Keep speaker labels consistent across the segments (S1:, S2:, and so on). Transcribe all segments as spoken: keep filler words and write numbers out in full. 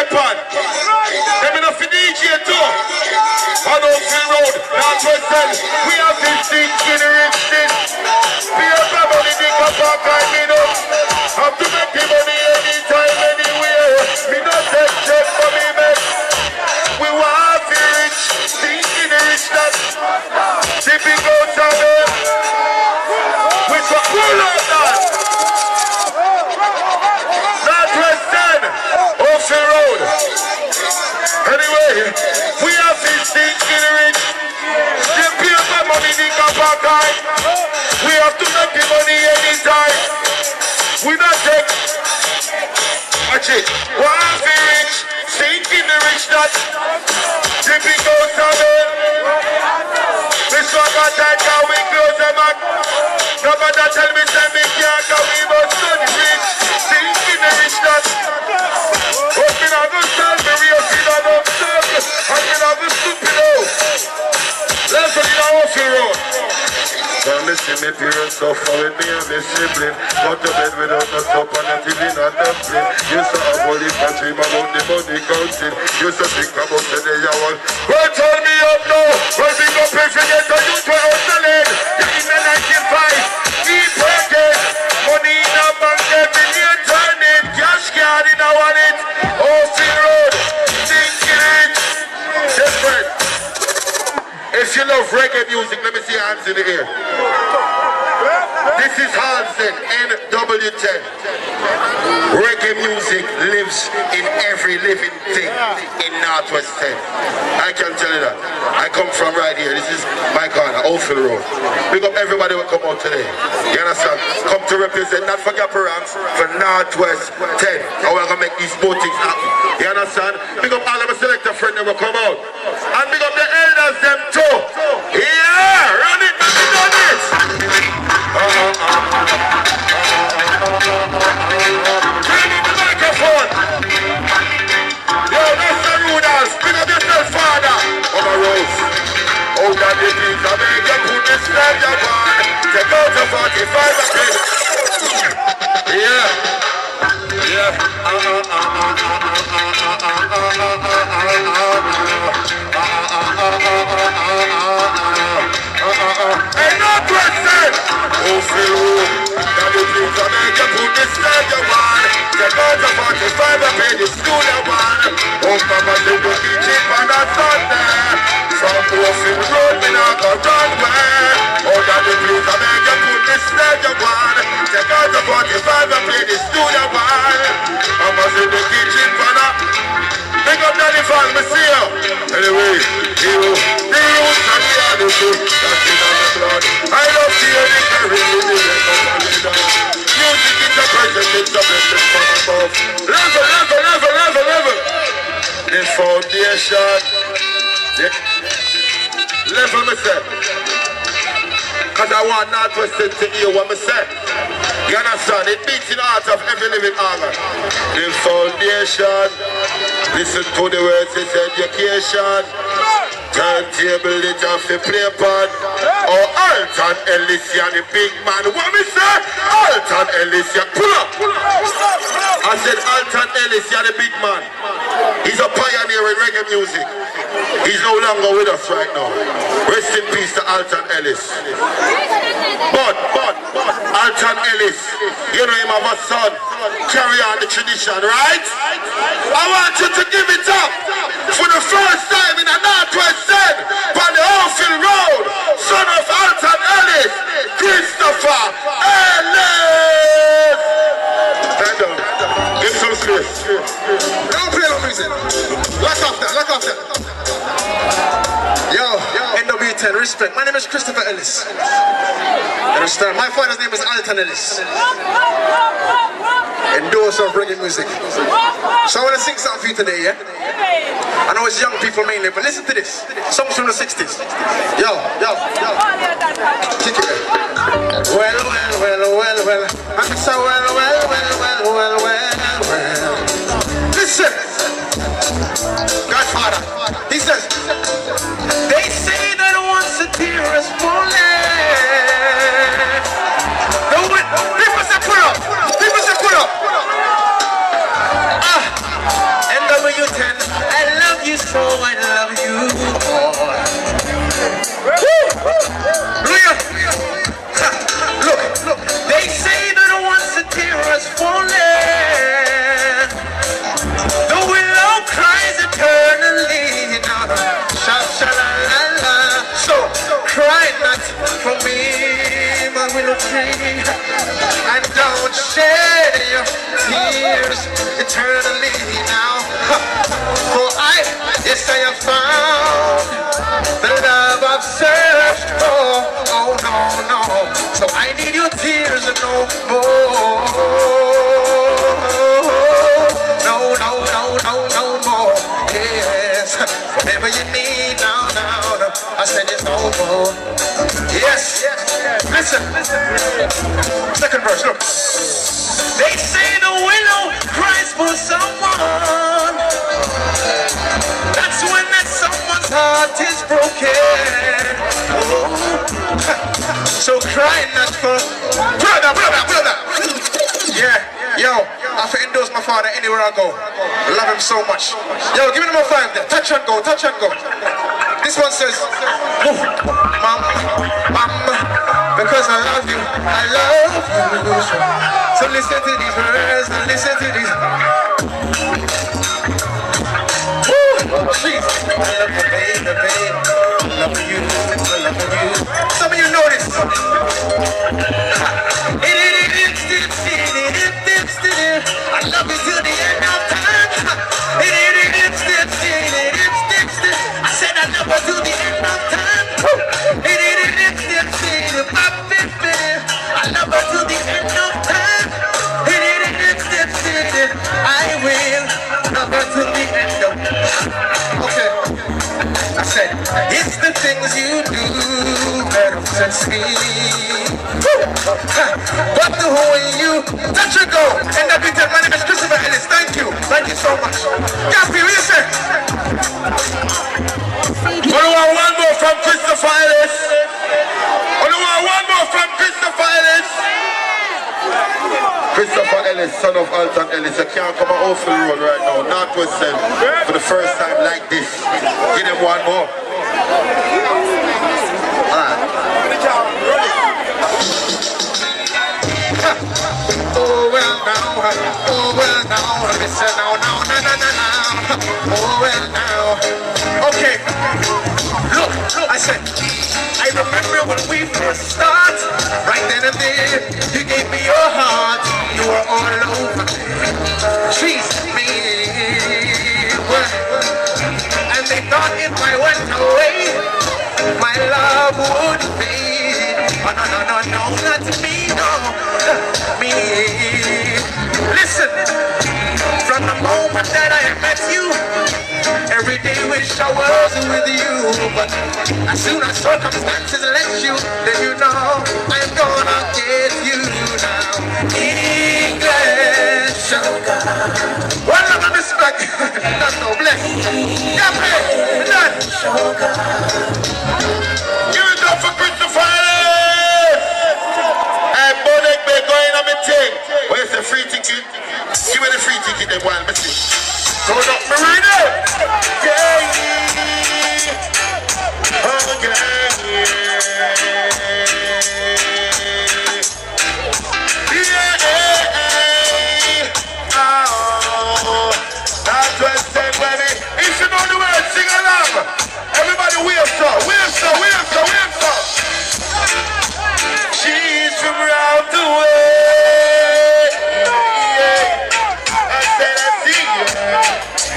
S1: upon. Let me know for D J too. On Oakville Road, Northwest End. We have fifteen generations. We have family, they come back and me know. Have to make the money anytime, anywhere. Me not take check for me, man. We want to rich, thinking the rich that. Tipping out of them. Which one? Pull up that. Northwest End, Oakville Road. Anyway, we have fifteen generations. They pay for money, they come back and we have to make the money anytime. We not take. Watch it. One for rich, thinking the rich that. Tipping out of them. This one got that car, we close them up. Nobody tell me say me can't go, we must study rich. Thinking the rich that. Open up the stand, me real feet on the circle. Open up the stupid out. Let's go to the Oakville Road. Don't listen, my parents suffer with me and my sibling. Go to bed without no supper, not even a dumpling. Used to have all this and dream about the money counting. Used to think about the day I was. Well, turn me up now. Well, big up if you get a youth where out the leg. In the ninety-five, keep working. Money in a bank, every year turning. Cash card in a wallet. Oakville Road, thinking it. Different. If you love reggae music, let me see your hands in the air. This is Hansen, N W ten. Reggae music lives in every living thing in Northwest ten. I can tell you that. I come from right here. This is my corner, Oakville Road. Big up everybody who come out today. You understand? Come to represent, not for Gaparams, for Northwest ten. And we're going to make these both things happen. You understand? Big up all of my selector friends that will come out. And big up the elders them too. Yeah! Run it, let me done it! Bring in the microphone! Yo, that's the Rudolph! Big up yourself, father! Come on, Rose. Oh, God, the please, I make you put this stand your one. Take out the forty-five again. Yeah. Yeah. Hey, Northwest End! Oakville Road. Now the please, I make you put this stand your one. Take out the forty-five and pay the studio one. Oh, Mama, they will be cheap on that Sunday. From Oakville Road, me not go run where. Oh, that the please, I make you put this stand your one. Take out the forty-five and play the studio one. Mama, they will be cheap on that. Pick up Danny Fan, me see you. Anyway, you, the youth and the other two, that's it on the blood. I love the early carry, the music is a present, it's a blessing from above. Level, level, level, level, level. The foundation. The level, me say. Cause I want Northwest to hear what me say. You understand? It beats in the heart of every living organ. The foundation. Listen to the words, it's education. Turntable, it off the play upon. Oh, Alton Ellis, you're the big man. What me say? Alton Ellis, you pull up. I said Alton Ellis, you're the big man. He's a pioneer in reggae music. He's no longer with us right now. Rest in peace to Alton Ellis. But, but, but, Alton Ellis, you know him have a son. Carry on the tradition, right? I want you to give it up for the first time in a Northwest End on the Oakville Road. Son of Alton Ellis, Christopher Ellis. Stand up. Give some space. Don't play no music. Lock off that, lock off that. Yo, N W ten, respect. My name is Christopher Ellis. Understand? My father's name is Alton Ellis. Endorser of reggae music. So I want to sing something for you today, yeah? I know it's young people mainly, but listen to this. Songs from the sixties. Yo, yo, yo. Kick it. Well, well, well, well, well. I'm so well, well, well, well, well, well, well. Listen. Godfather. He says, they say that once a tear is falling. No one, people say put up. People say put up. Ah, N W
S2: so I love you more. Look, look, look. They say that once a tear has fallen, the willow cries eternally. Now, sha sha la la la. So cry not for me, my willow tree, and don't shed your tears eternally now. For I, yes, I have found the love I've searched for. Oh no, no, so I need your tears no more. No, no, no, no, no more. Yes, whatever you need now, now, now I said it's no more. Yes, listen, second verse, look. They say the willow cries for someone. That's when that someone's heart is broken. Oh. So cry not for brother, brother, brother. Yeah, yo, I have to endorse my father anywhere I go. I love him so much. Yo, give me number five there. Touch and go, touch and go. This one says, Mama, Mama, because I love you, I love you. So listen to these words, listen to these. Woo, jeez. I love you, baby, baby. I love you, I love you. Some of you know this. I love you till the end of time. I said I love her till the end of time. I love her till the end of time. I will love her till the end of time. Okay. I said, it's the things you do that upsets me. But the whole you touch and go. And that beat my name is Christopher Ellis. Thank you. Thank you so much. Gappy, what you say?
S1: I want one more from Christopher Ellis. I want one more from Christopher Ellis. Christopher Ellis, son of Alton Ellis. I can't come off the road right now. Northwest seven for the first time like this. Give him one more. Alright.
S2: Oh well now, oh well now, listen now, now, now, now, now, now. Oh well now. Okay, look, look, I said, I remember when we first started, right then and there, you gave me your heart, you were all over me, treat me well, and they thought if I went away, my love would fade. Oh no, no, no, no, not me, no, me. Listen, from the moment that I met you, every day wish I was with you, but as soon as circumstances let you, then you know I'm gonna get you now. English, one love and respect, that's no bless. Yeah, man, done.
S1: Give it up for Christopher Ellis. Hey, Bodek, be going on my thing. Where's the free ticket? Give me the free ticket, then while me sing. Go up, Marina. Yeah, oh yeah, yeah. Oh, that's what I said, baby. If you know the words, sing along. Everybody wave so, wave so, wave so, wave so. She's from round the way. Yeah. I said I see you.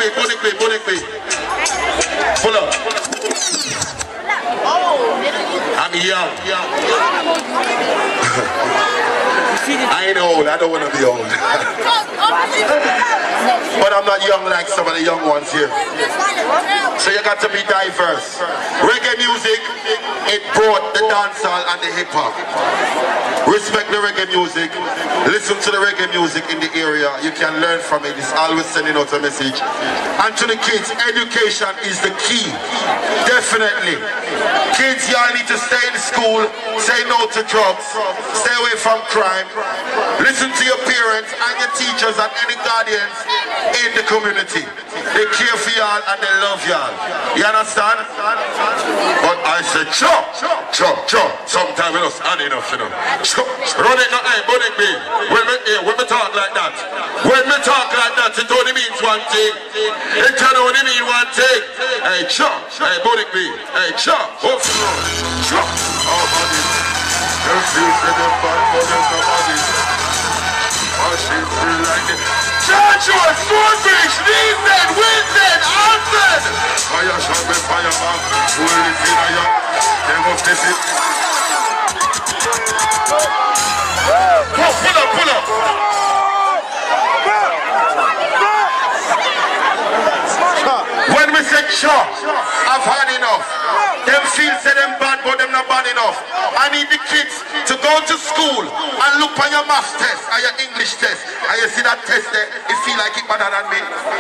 S1: Bonickley, Bonickley, Bonickley. Pull up. I'm young. I ain't old, I don't want to be old. But I'm not young like some of the young ones here. So you got to be diverse. Reggae music, it brought the dancehall and the hip hop. Respect the reggae music. Listen to the reggae music in the area. You can learn from it. It's always sending out a message. And to the kids, education is the key. Definitely. Kids, y'all need to stay in school, say no to drugs, stay away from crime. Listen to your parents and your teachers and any guardians in the community. They care for y'all and they love y'all. You understand? But I said, chop, chop, chop. Sometimes it's not enough, you know. Chop. Run it, not hey, bunny me. When me, hey, when me talk like that, when me talk like that, it only means one thing. It can only mean one thing. Hey, chop, hey, bunny me. Hey, chop, off the road. Chop. Our bodies. Them feel say them bad, but them nobody. Oh, she feel like it. Joshua, Swordfish, Neeson, Winston, Austin! Fire shot with fireman, who will it in a young? They must be fit. Go, pull up, pull up! When we say chop, I've had enough. Them feel say them bad, but them not bad enough. I need the kids to go to school and look on your maths test and your English test. And you see that test there, it feel like it better than me.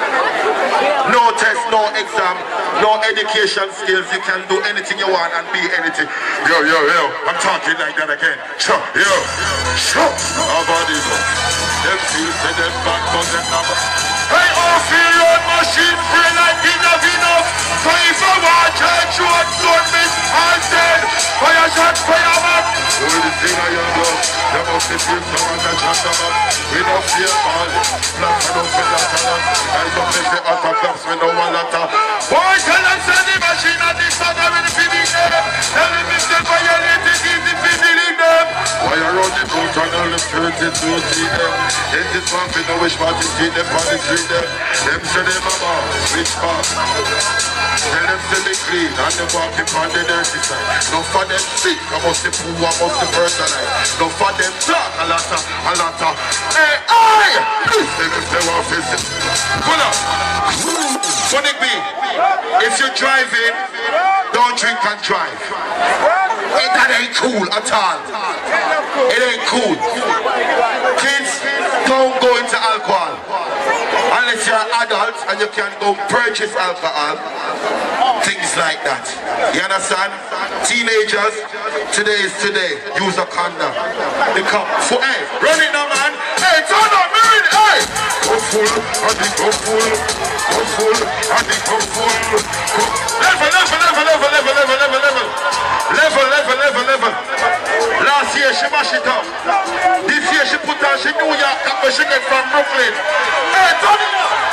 S1: No test, no exam, no education skills. You can do anything you want and be anything. Yo, yo, yo, I'm talking like that again. Sure, yo, sure. Our bodies, them feel say them bad, but them not bad. Hey, off your road machine, free like enough, enough. So if I want church, you want sword me, I said, fire shot, fire man. Do the thing I am done. There must be feel someone that shot them up. We don't fear all. Plus I don't feel that talent. I don't feel the other clubs with no one latter. Boy, tell them send the machine at this time, I'm in the feeding them. Tell them if they violate it, easy feeding them. Why you run the road and all the thirty-two G M? In this one, we know which party see them, party treat them. Them say them a bar, which bar? Tell them to be clean and they walk upon the dirty side. No for them sick, I must be poor, I must be personal. No for them talk, a lot of, a lot of. Hey, hey! Listen if they want to visit. Pull up. Bonickley, if you're driving, don't drink and drive. Hey, that ain't cool at all. It ain't cool. Kids, don't go into alcohol. Unless you're an adult and you can go purchase alcohol. Things like that. You understand? Teenagers, today is today. Use a condom. The cop, so, hey, run it now, man. Hey, turn on, married, hey! Go full, and the go full. Go full, and the go full. Level, level, level, level, level, level, level, level. Level, level, level, level. Last year she mashed it up. This year she put on, she knew York, but she get from Brooklyn. Hey, turn it up.